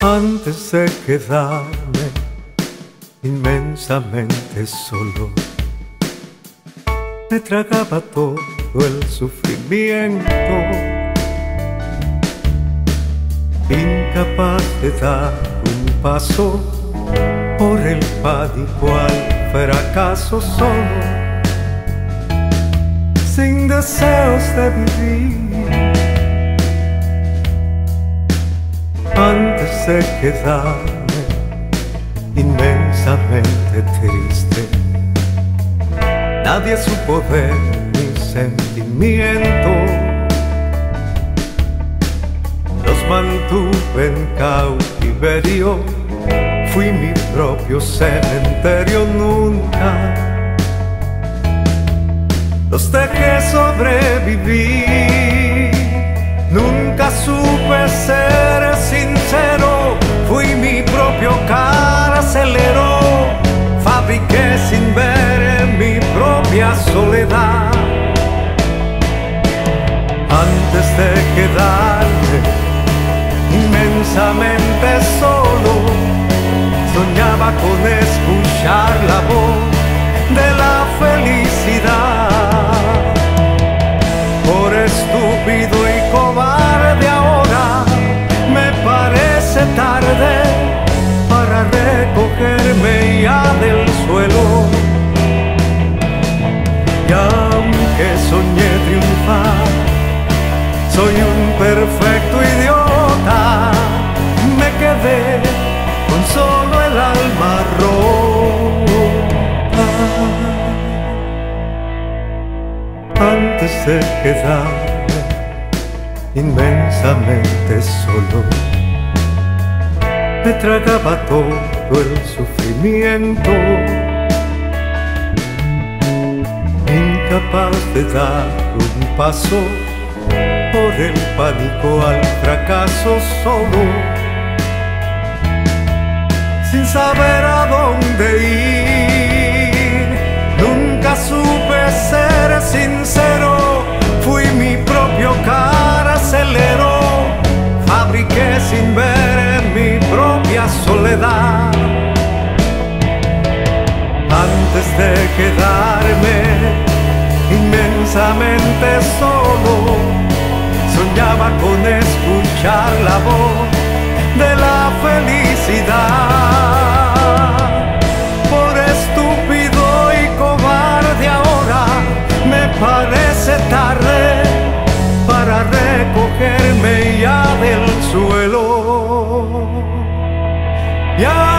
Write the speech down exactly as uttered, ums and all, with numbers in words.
Antes de quedarme inmensamente solo, me tragaba todo el sufrimiento, incapaz de dar un paso por el pánico al fracaso solo, sin deseos de vivir. Antes de quedarme inmensamente triste, nadie supo de mi sentimiento. Los mantuve en cautiverio, fui mi propio cementerio. Nunca los dejé sobrevivir, nunca supe ser sincero, fui mi propio carcelero, fabriqué sin ver mi propia soledad. Antes de quedarme inmensamente solo, soñaba con escuchar la voz de la felicidad. Por estúpido y cobarde ahora me parece tarde para recogerme ya del suelo. Y aunque soñé triunfar, soy un perfecto idiota. Me quedé con solo el alma rota. Antes de quedarme inmensamente solo, me tragaba todo el sufrimiento, incapaz de dar un paso por el pánico al fracaso solo, sin saber a dónde ir. Nunca supe ser sincero, fui mi propio carcelero, fabriqué sin ver mi propia soledad. Antes de quedarme inmensamente solo, soñaba con escuchar la voz de la felicidad. Por estúpido y cobarde ahora me parece tarde para recogerme ya del suelo. Ya